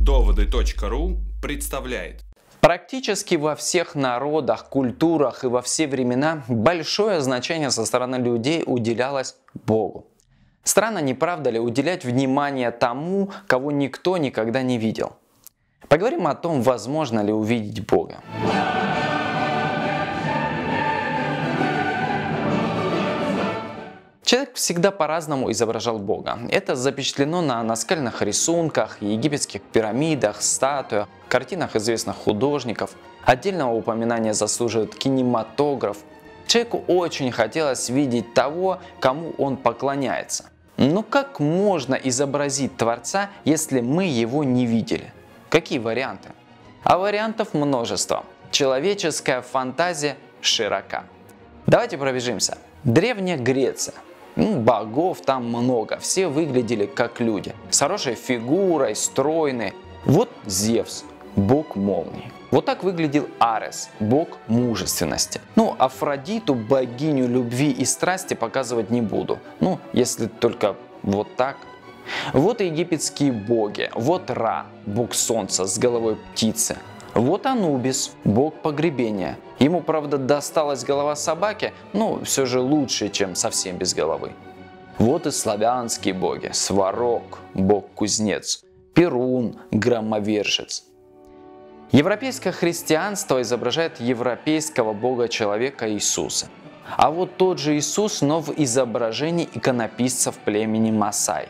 Доводы.ру представляет. Практически во всех народах, культурах и во все времена большое значение со стороны людей уделялось Богу. Странно, не правда ли, уделять внимание тому, кого никто никогда не видел? Поговорим о том, возможно ли увидеть Бога. Человек всегда по-разному изображал Бога. Это запечатлено на наскальных рисунках, египетских пирамидах, статуях, картинах известных художников. Отдельного упоминания заслуживает кинематограф. Человеку очень хотелось видеть того, кому он поклоняется. Но как можно изобразить Творца, если мы его не видели? Какие варианты? А вариантов множество. Человеческая фантазия широка. Давайте пробежимся. Древняя Греция. Богов там много, все выглядели как люди, с хорошей фигурой, стройные. Вот Зевс, бог молнии. Вот так выглядел Арес, бог мужественности. Афродиту, богиню любви и страсти, показывать не буду. Если только вот так. Вот египетские боги, вот Ра, бог солнца с головой птицы. Вот Анубис, бог погребения. Ему, правда, досталась голова собаки, но все же лучше, чем совсем без головы. Вот и славянские боги. Сварог, бог-кузнец. Перун, громовержец. Европейское христианство изображает европейского бога-человека Иисуса. А вот тот же Иисус, но в изображении иконописцев племени Масай.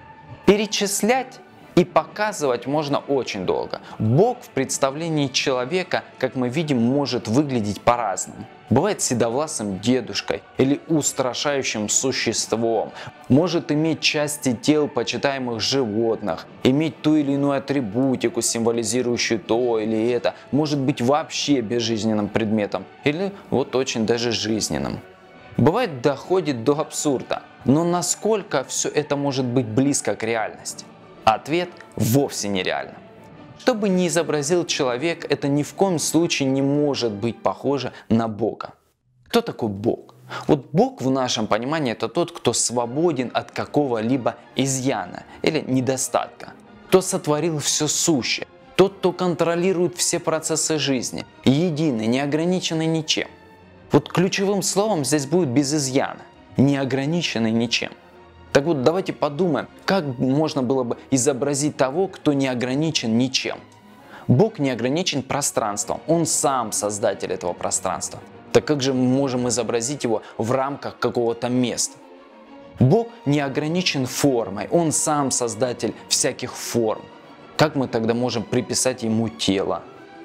Перечислять и показывать можно очень долго. Бог в представлении человека, как мы видим, может выглядеть по-разному. Бывает седовласым дедушкой или устрашающим существом. Может иметь части тел почитаемых животных, иметь ту или иную атрибутику, символизирующую то или это. Может быть вообще безжизненным предметом или вот очень даже жизненным. Бывает, доходит до абсурда. Но насколько все это может быть близко к реальности? Ответ – вовсе нереально. Что бы ни изобразил человек, это ни в коем случае не может быть похоже на Бога. Кто такой Бог? Вот Бог в нашем понимании – это тот, кто свободен от какого-либо изъяна или недостатка. Кто сотворил все сущее. Тот, кто контролирует все процессы жизни. Единый, не ограниченный ничем. Вот ключевым словом здесь будет без изъяна. Не ограниченный ничем. Так вот, давайте подумаем, как можно было бы изобразить того, кто не ограничен ничем. Бог не ограничен пространством, Он сам создатель этого пространства. Так как же мы можем изобразить Его в рамках какого-то места? Бог не ограничен формой, Он сам создатель всяких форм. Как мы тогда можем приписать Ему тело?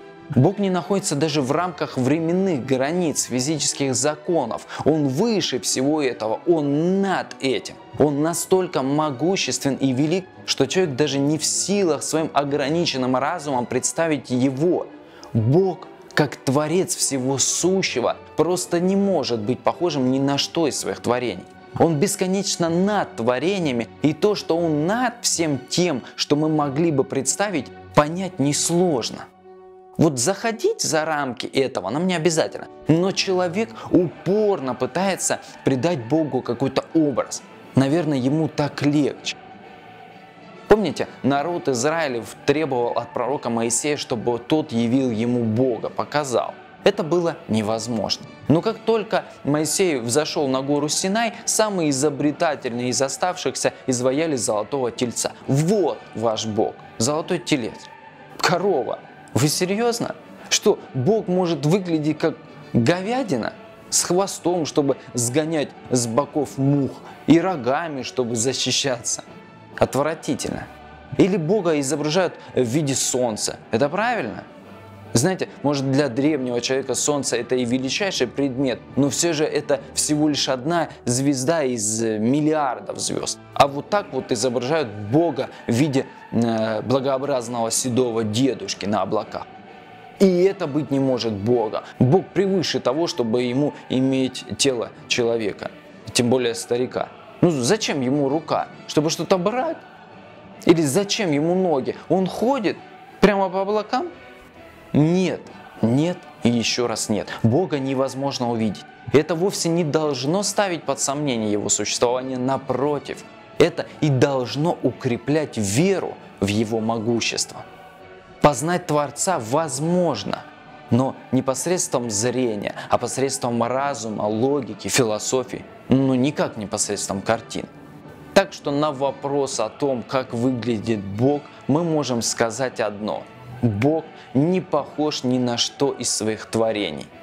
Бог не находится даже в рамках временных границ, физических законов. Он выше всего этого, Он над этим. Он настолько могуществен и велик, что человек даже не в силах своим ограниченным разумом представить Его. Бог, как Творец всего сущего, просто не может быть похожим ни на что из своих творений. Он бесконечно над творениями, и то, что Он над всем тем, что мы могли бы представить, понять несложно. Вот заходить за рамки этого нам не обязательно, но человек упорно пытается придать Богу какой-то образ. Наверное, ему так легче. Помните, народ Израилев требовал от пророка Моисея, чтобы тот явил ему Бога, показал. Это было невозможно. Но как только Моисей взошел на гору Синай, самые изобретательные из оставшихся изваяли золотого тельца. Вот ваш Бог, золотой телец, корова. Вы серьезно? Что, Бог может выглядеть как говядина? С хвостом, чтобы сгонять с боков мух, и рогами, чтобы защищаться? Отвратительно. Или Бога изображают в виде солнца. Это правильно? Знаете, может, для древнего человека солнце это и величайший предмет, но все же это всего лишь одна звезда из миллиардов звезд. А вот так вот изображают Бога в виде благообразного седого дедушки на облаках. И это быть не может Бога. Бог превыше того, чтобы ему иметь тело человека, тем более старика. Зачем ему рука? Чтобы что-то брать? Или зачем ему ноги? Он ходит прямо по облакам? Нет, нет и еще раз нет. Бога невозможно увидеть. Это вовсе не должно ставить под сомнение Его существование, напротив. Это и должно укреплять веру в Его могущество. Познать Творца возможно, но не посредством зрения, а посредством разума, логики, философии, но никак не посредством картин. Так что на вопрос о том, как выглядит Бог, мы можем сказать одно: Бог не похож ни на что из своих творений.